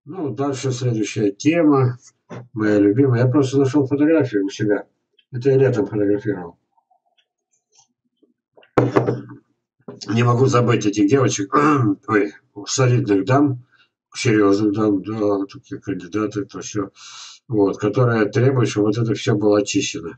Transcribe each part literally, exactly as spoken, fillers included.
Ну, дальше следующая тема, моя любимая. Я просто нашел фотографию у себя. Это я летом фотографировал. Не могу забыть этих девочек, ой, солидных дам, серьезных дам, да, такие кандидаты, то все, вот, которые требуют, чтобы вот это все было очищено.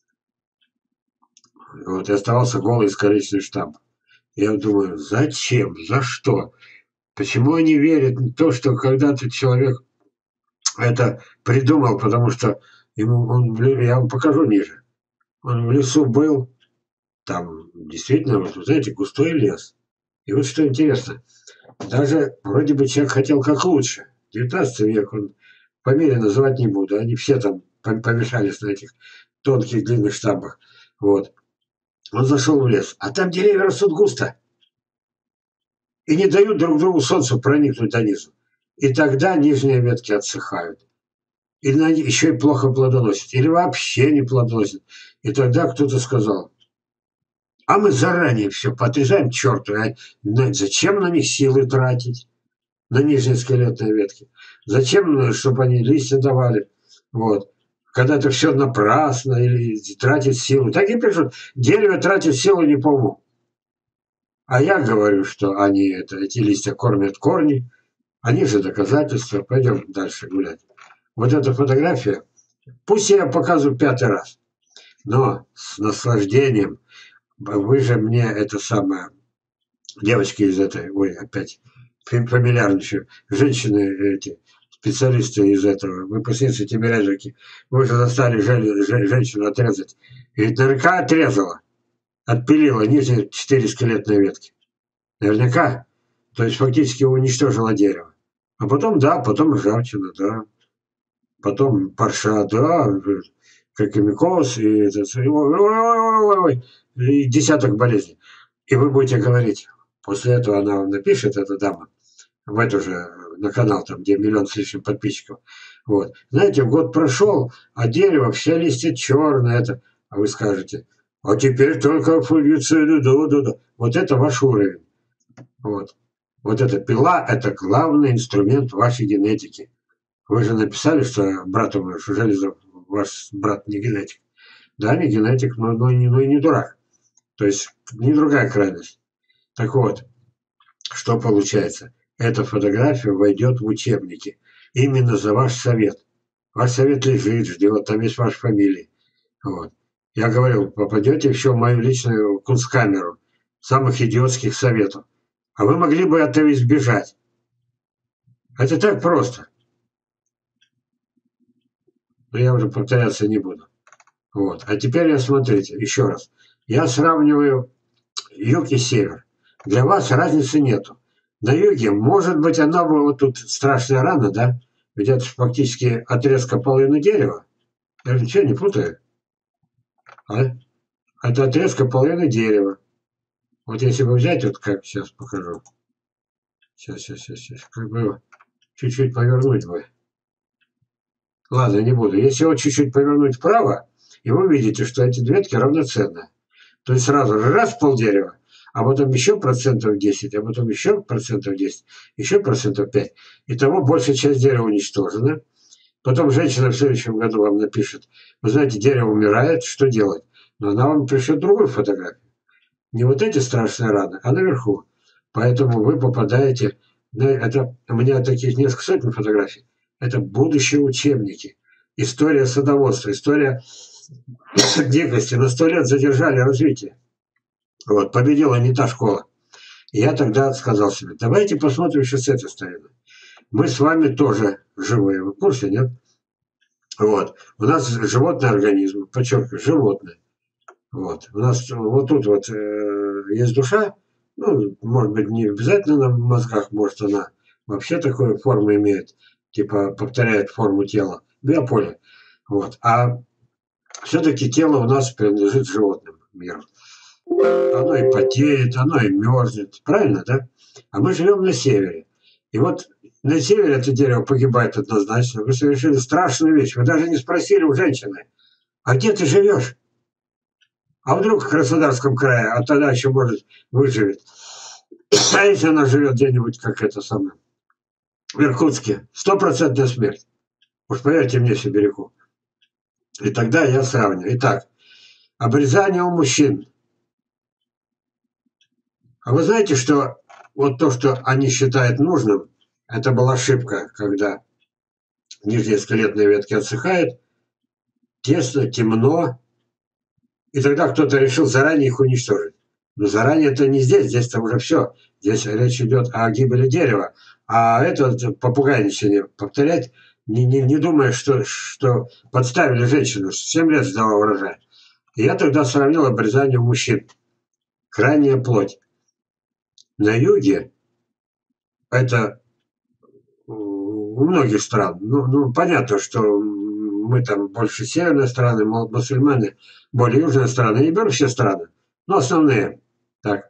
Вот, и оставался голый искалеченный штамп. Я думаю, зачем, за что? Почему они верят в то, что когда-то человек это придумал, потому что ему, он, я вам покажу ниже. Он в лесу был, там действительно, вот, вы знаете, густой лес. И вот что интересно, даже вроде бы человек хотел как лучше. девятнадцатый век, он фамилии называть не буду, они все там помешались на этих тонких длинных штампах. Вот. Он зашел в лес, а там деревья растут густо и не дают друг другу солнцу проникнуть до низу. И тогда нижние ветки отсыхают. Или они еще и плохо плодоносят, или вообще не плодоносят. И тогда кто-то сказал, а мы заранее все подрезаем к черту, а зачем на них силы тратить, на нижние скелетные ветки? Зачем, чтобы они листья давали? Вот. Когда это все напрасно или тратит силу. Так и пишут, дерево тратит силу не по уму. А я говорю, что они это, эти листья кормят корни, они же доказательства. Пойдем дальше гулять. Вот эта фотография, пусть я ее показываю пятый раз, но с наслаждением. Вы же мне это самое, девочки из этой, ой, опять фамильярничаю, женщины эти, специалисты из этого, выпускницы Тимирязевки, вы же застали женщину отрезать. И ведь наверняка отрезала, отпилила нижние четыре скелетные ветки. Наверняка. То есть фактически уничтожила дерево. А потом, да, потом ржавчина, да. Потом парша, да, как и микоз, и, это, ой, ой, ой, и десяток болезней. И вы будете говорить, после этого она вам напишет, эта дама, в эту же, на канал, там, где миллион с лишним подписчиков. Вот. Знаете, год прошел, а дерево, все листья черные, это, а вы скажете, а теперь только фунгициды, да, да, да. Вот это ваш уровень. Вот. Вот эта пила – это главный инструмент вашей генетики. Вы же написали, что брату ваш, Железов, ваш брат не генетик. Да, не генетик, но, но, но и не дурак. То есть не другая крайность. Так вот, что получается? Эта фотография войдет в учебники. Именно за ваш совет. Ваш совет лежит, ждет, там есть ваша фамилия. Вот. Я говорил, попадете еще в мою личную кунсткамеру самых идиотских советов. А вы могли бы этого избежать. Это так просто. Но я уже повторяться не буду. Вот. А теперь я смотрите, еще раз. Я сравниваю юг и север. Для вас разницы нету. На юге, может быть, она бы вот тут страшная рана, да? Ведь это фактически отрезка половины дерева. Я же ничего не путаю. А? Это отрезка половины дерева. Вот если бы взять, вот как сейчас покажу. Сейчас, сейчас, сейчас, сейчас. Как бы чуть-чуть повернуть бы. Ладно, не буду. Если его чуть-чуть повернуть вправо, и вы видите, что эти ветки равноценны. То есть сразу же раз полдерева, а потом еще процентов десять, а потом еще процентов десять, еще процентов пять. Итого большая часть дерева уничтожена. Потом женщина в следующем году вам напишет, вы знаете, дерево умирает, что делать? Но она вам пришлет другую фотографию. Не вот эти страшные раны, а наверху. Поэтому вы попадаете... На это, у меня таких несколько сотен фотографий. Это будущие учебники. История садоводства, история дикости. На сто лет задержали развитие. Вот, победила не та школа. И я тогда сказал себе, давайте посмотрим еще с этой стороны. Мы с вами тоже живые. Вы в курсе, нет? Вот. У нас животный организм, подчеркиваю, животное. Вот. У нас вот тут вот э, есть душа, ну, может быть, не обязательно на мозгах, может, она вообще такую форму имеет, типа повторяет форму тела, биополе. Вот. А все-таки тело у нас принадлежит животным миру. Оно и потеет, оно и мерзнет, правильно, да? А мы живем на севере. И вот на севере это дерево погибает однозначно. Вы совершили страшную вещь. Вы даже не спросили у женщины, а где ты живешь? А вдруг в Краснодарском крае, а тогда еще, может, выживет. А если она живет где-нибудь, как это самое, в Иркутске. Стопроцентная смерть. Уж поверьте мне, сибиряку. И тогда я сравню. Итак, обрезание у мужчин. А вы знаете, что вот то, что они считают нужным, это была ошибка, когда нижние скелетные ветки отсыхают, тесно, темно, и тогда кто-то решил заранее их уничтожить. Но заранее это не здесь, здесь-то уже все. Здесь речь идет о гибели дерева. А это попугайничание повторять, не, не, не думая, что, что подставили женщину, семь лет сдала урожай. И я тогда сравнил обрезание у мужчин. Крайняя плоть. На юге это у многих стран. Ну, ну, понятно, что мы там больше северные страны, мусульмане более южные страны. Я не беру все страны, но основные. Так.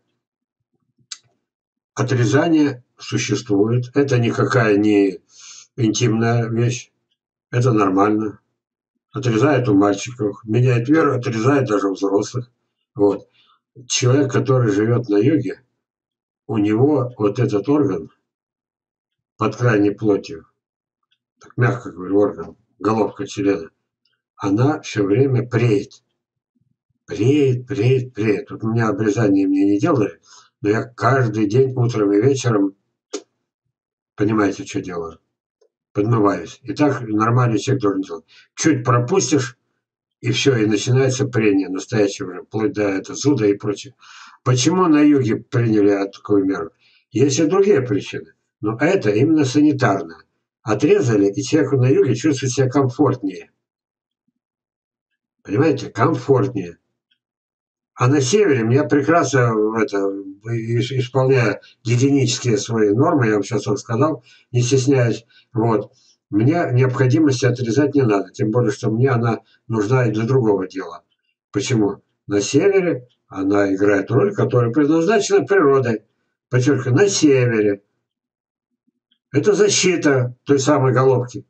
Отрезание существует. Это никакая не интимная вещь. Это нормально. Отрезают у мальчиков. Меняет веру, отрезает даже у взрослых. Вот. Человек, который живет на юге, у него вот этот орган под крайней плотью, так мягко говорю, орган, головка члена, она все время преет. Преет, преет, преет. Вот у меня обрезание мне не делали, но я каждый день утром и вечером, понимаете, что делаю? Подмываюсь. И так нормальный человек должен делать. Чуть пропустишь, и все, и начинается прение настоящее уже, вплоть до этого зуда и прочее. Почему на юге приняли такую меру? Есть и другие причины. Но это именно санитарно. Отрезали, и человеку на юге чувствует себя комфортнее. Понимаете? Комфортнее. А на севере меня прекрасно это, исполняя гигиенические свои нормы, я вам сейчас вам сказал, не стесняюсь, вот, мне необходимости отрезать не надо, тем более, что мне она нужна и для другого дела. Почему? На севере она играет роль, которая предназначена природой. Подчеркиваю, на севере. Это защита той самой головки.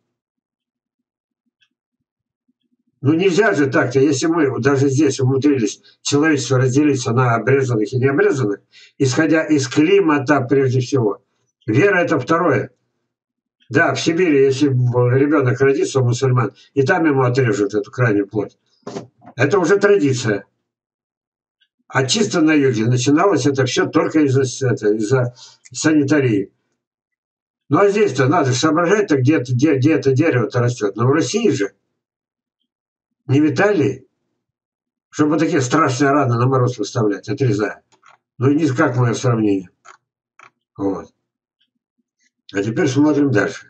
Ну нельзя же так-то, если мы даже здесь умудрились человечество разделиться на обрезанных и необрезанных, исходя из климата прежде всего. Вера – это второе. Да, в Сибири, если ребенок родится у мусульман, и там ему отрежут эту крайнюю плоть. Это уже традиция. А чисто на юге начиналось это все только из-за из санитарии. Ну а здесь-то надо соображать-то, где, где, где это дерево-то растет. Но в России же. Не в Италии, чтобы такие страшные раны на мороз выставлять, отрезая. Ну, никак мое сравнение. Вот. А теперь смотрим дальше.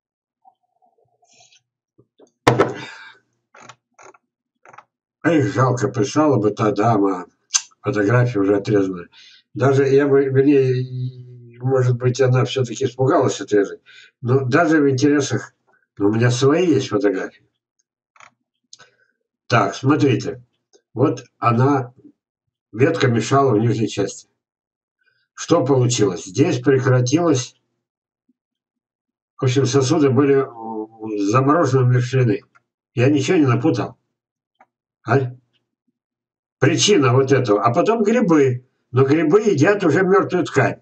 Эх, жалко, прислала бы та дама, фотография уже отрезанная. Даже я бы, вернее, может быть, она все-таки испугалась отрезать. Но даже в интересах, у меня свои есть фотографии. Так, смотрите. Вот она, ветка мешала в нижней части. Что получилось? Здесь прекратилось. В общем, сосуды были заморожены, умерщвлены. Я ничего не напутал. А? Причина вот этого. А потом грибы. Но грибы едят уже мертвую ткань.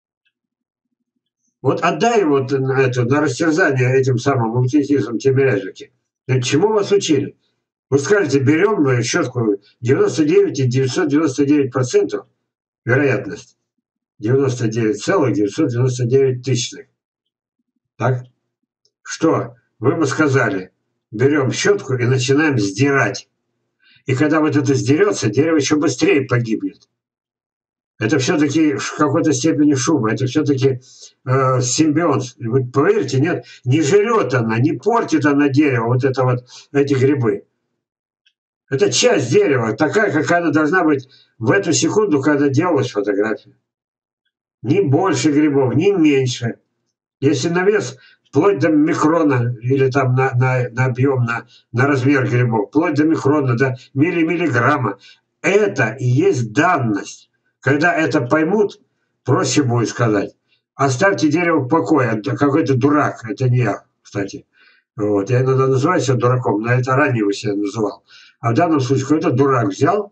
Вот отдай вот на, это, на растерзание этим самым аутистизмом тимирязевки. Чему вас учили? Вы скажете, берем щетку девяносто девять и девятьсот девяносто девять процентов вероятность. девяносто девять целых девятьсот девяносто девять тысячных. Так? Что? Вы бы сказали, берем щетку и начинаем сдирать. И когда вот это сдерется, дерево еще быстрее погибнет. Это все-таки в какой-то степени шуба, это все-таки э, симбионт. Вы поверьте, нет, не жрет она, не портит она дерево, вот это вот, эти грибы. Это часть дерева, такая, какая она должна быть в эту секунду, когда делалась фотография. Ни больше грибов, ни меньше. Если на вес, вплоть до микрона, или там на, на, на объем, на, на размер грибов, вплоть до микрона, до милли-миллиграмма, это и есть данность. Когда это поймут, проще будет сказать. Оставьте дерево в покое, какой-то дурак, это не я, кстати. Вот. Я иногда называю себя дураком, но это ранее себя называл. А в данном случае какой-то дурак взял,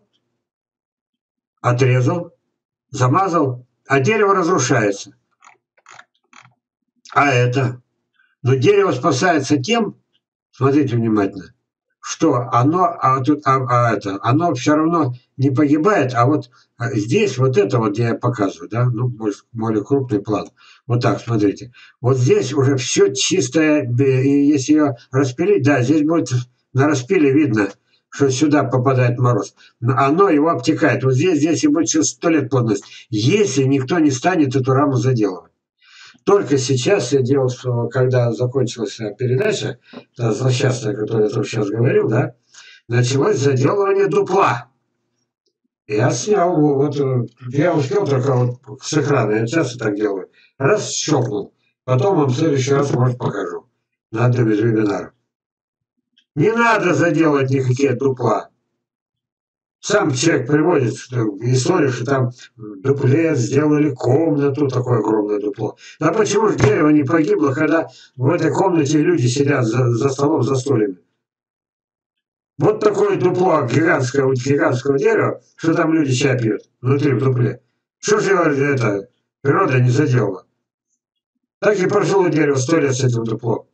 отрезал, замазал, а дерево разрушается. А это? Но дерево спасается тем, смотрите внимательно, что оно, а тут, а, а это, оно все равно не погибает, а вот а здесь вот это вот, где я показываю, да, ну, больше, более крупный план. Вот так, смотрите. Вот здесь уже все чистое, и если ее распилить, да, здесь будет на распиле видно, что сюда попадает мороз. Но оно его обтекает. Вот здесь, здесь и будет через сто лет плотность. Если никто не станет эту раму заделывать. Только сейчас я делал, что когда закончилась передача, та злосчастная, о которой я только сейчас говорил, да, началось заделывание дупла. Я снял, вот, я успел только вот с экрана, я часто так делаю. Раз щелкнул, потом вам в следующий раз, может, покажу. На одном из вебинаров. Не надо заделывать никакие дупла. Сам человек приводит что, историю, что там в дупле сделали комнату, такое огромное дупло. Да почему же дерево не погибло, когда в этой комнате люди сидят за, за столом, за стульями? Вот такое дупло гигантское, у гигантского дерева, что там люди чай пьют внутри в дупле. Что же это природа не заделала? Так и прожило дерево сто лет с этим дуплом.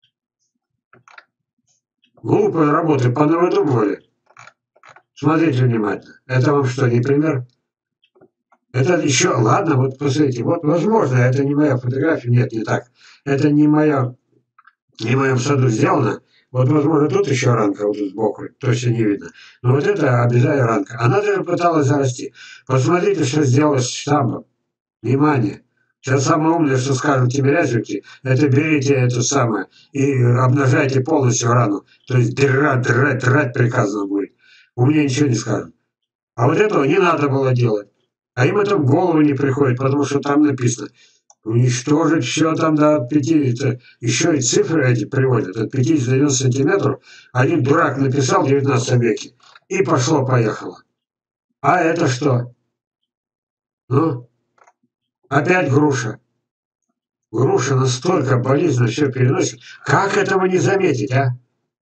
Глупые работы понавыдумывали. Смотрите внимательно. Это вам что, не пример? Это еще, ладно, вот посмотрите, вот возможно, это не моя фотография, нет, не так. Это не моя, не в моем саду сделано. Вот, возможно, тут еще ранка, вот тут сбоку, точно не видно. Но вот это обязательно ранка. Она даже пыталась зарасти. Посмотрите, что сделала с штамбом. Внимание. Сейчас самое умное, что скажут тимирязевки, это берите это самое и обнажайте полностью рану. То есть драть, драть, драть приказано будет. У меня ничего не скажут. А вот этого не надо было делать. А им это в голову не приходит, потому что там написано уничтожить все там до пятидесяти, еще и цифры эти приводят, от пятидесяти до девяноста сантиметров. Один дурак написал в девятнадцатом веке, и пошло-поехало. А это что? Ну, опять груша. Груша настолько болезненно все переносит. Как этого не заметить, а?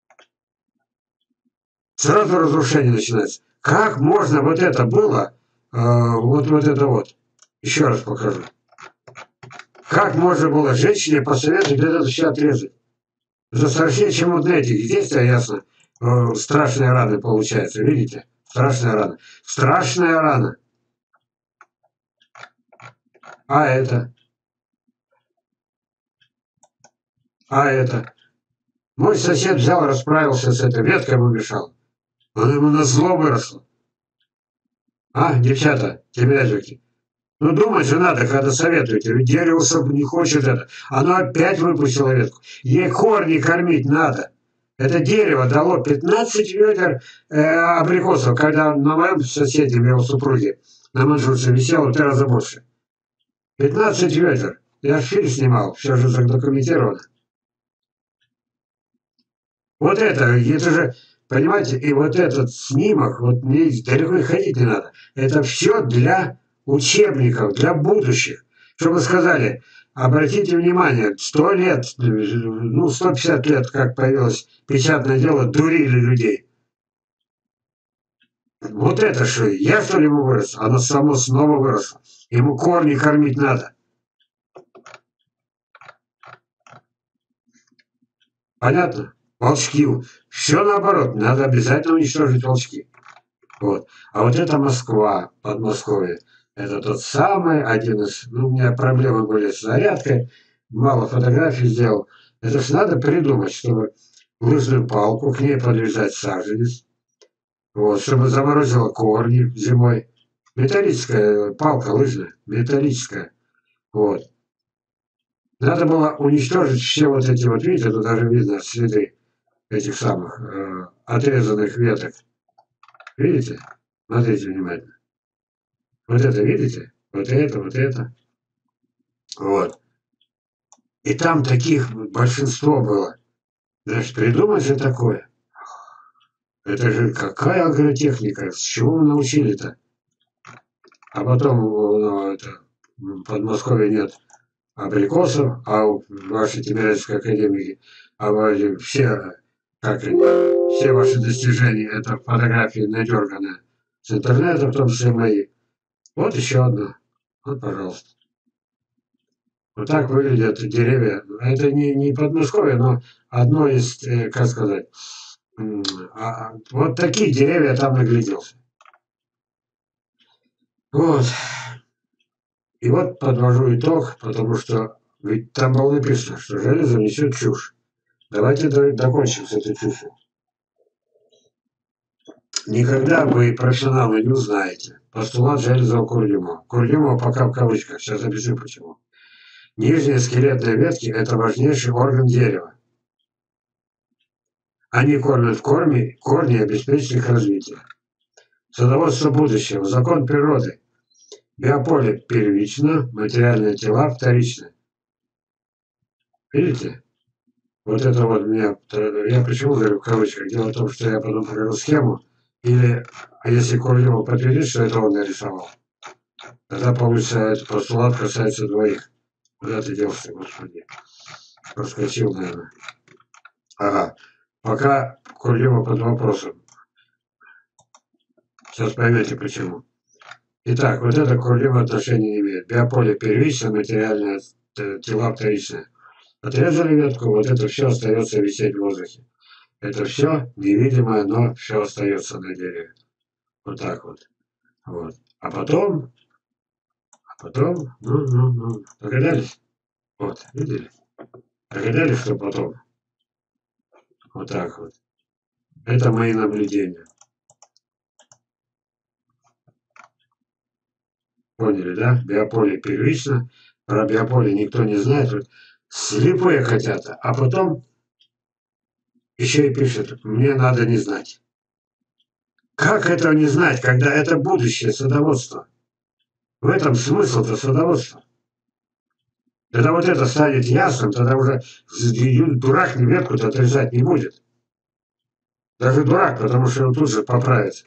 Сразу разрушение начинается. Как можно вот это было, э, вот, вот это вот. Еще раз покажу. Как можно было женщине посоветовать это все отрезать? Застрашнее, чем вот эти. Здесь-то ясно. Э, страшные раны получается. Видите? Страшная рана. Страшная рана. А это? А это? Мой сосед взял, расправился с этой веткой, ему мешал. Он ему на зло выросло. А, девчата, тимирязевки? Ну, думать же надо, когда советуете. Ведь дерево не хочет это. Оно опять выпустило ветку. Ей корни кормить надо. Это дерево дало пятнадцать ведер э, абрикосов, когда на моем соседе, его супруге, на манжурце висело в три раза больше. пятнадцать ведер. Я фильм снимал, все же задокументировано. Вот это, это же, понимаете, и вот этот снимок, вот мне далеко и ходить не надо. Это все для учебников, для будущих. Чтобы сказали, обратите внимание, сто лет, ну, сто пятьдесят лет, как появилось печатное дело, дурили людей. Вот это что, я что ли ему вырос? Оно само снова выросло. Ему корни кормить надо. Понятно? Волчки. Все наоборот, надо обязательно уничтожить волчки. Вот. А вот это Москва, Подмосковье. Это тот самый, один из... Ну, у меня проблемы были с зарядкой, мало фотографий сделал. Это же надо придумать, чтобы лыжную палку, к ней подвязать саженец, вот, чтобы заморозило корни зимой. Металлическая палка лыжная, металлическая. Вот. Надо было уничтожить все вот эти вот, видите, тут даже видно следы этих самых э, отрезанных веток. Видите? Смотрите внимательно. Вот это видите? Вот это, вот это. Вот. И там таких большинство было. Значит, придумать же такое. Это же какая агротехника? С чего вы научили-то? А потом ну, это, в Подмосковье нет абрикосов, а у вашей Тимирязевской академии а ваши, все, как они, все ваши достижения, это фотографии надерганные с интернета, в том числе мои. Вот еще одна. Вот, пожалуйста. Вот так выглядят деревья. Это не, не Подмосковье, но одно из, э, как сказать, м, а, вот такие деревья там нагляделся. Вот. И вот подвожу итог, потому что ведь там было написано, что железо несет чушь. Давайте докончим с этой чушью. Никогда вы, профессионалы, не узнаете постулат Железова-Курдюмова. Курдюмова пока в кавычках, сейчас объясню почему. Нижние скелетные ветки – это важнейший орган дерева. Они кормят корни, корни и обеспечивают их развитие. Садоводство будущего, закон природы. Биополе первично, материальные тела вторично. Видите? Вот это вот меня, я почему говорю в кавычках, дело в том, что я потом покажу схему, или, а если Курдюмов подтвердит, что это он нарисовал, тогда получится, этот постулат касается двоих. Куда ты делся, господи? Проскочил, наверное. Ага. Пока Курдюмов под вопросом. Сейчас поймете почему. Итак, вот это к Курдюмову отношения не имеет. Биополе первичное, материальное тела вторичное. Отрезали ветку, вот это все остается висеть в воздухе. Это все невидимое, но все остается на дереве. Вот так вот. Вот. А потом, а потом, ну, ну, ну, догадались? Вот, видели? Догадались, что потом? Вот так вот. Это мои наблюдения. Поняли, да? Биополе первично. Про биополе никто не знает. Вот слепые хотят. А потом еще и пишет, мне надо не знать. Как этого не знать, когда это будущее садоводства? В этом смысл-то садоводства. Когда вот это станет ясным, тогда уже дурак ветку-то отрезать не будет. Даже дурак, потому что он тут же поправится.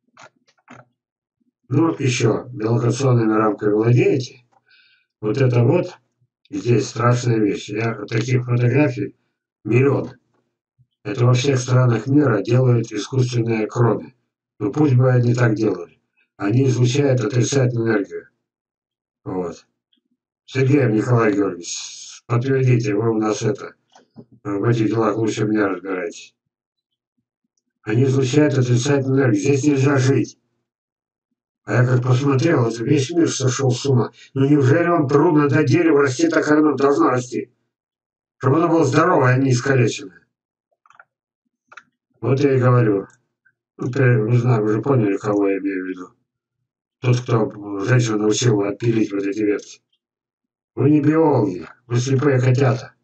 Ну, еще, белокационными рамками владеете? Вот это вот, здесь страшная вещь. Я таких фотографий миллион. Это во всех странах мира делают искусственные кроны. Ну пусть бы они так делали. Они излучают отрицательную энергию. Вот. Сергей Николай Георгиевич, подтвердите, вы у нас это, в этих делах лучше меня разбираетесь. Они излучают отрицательную энергию. Здесь нельзя жить. А я как посмотрел, это весь мир сошел с ума. Ну неужели вам трудно дать дереву расти так, как оно должно расти? Чтобы оно было здоровое, а не искалеченное. Вот я и говорю. Ну, вы знаете, вы же поняли, кого я имею в виду. Тот, кто женщину научил отпилить вот эти ветки. Вы не биологи, вы слепые котята.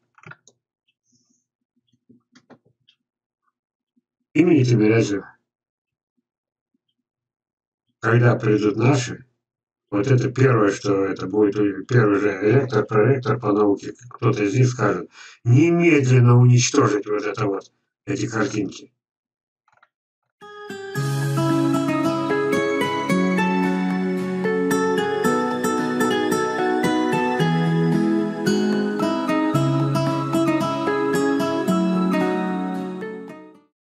Имени Тимирязева. Когда придут наши, вот это первое, что это будет, первый же ректор, проректор по науке, кто-то из них скажет, немедленно уничтожить вот это вот, эти картинки.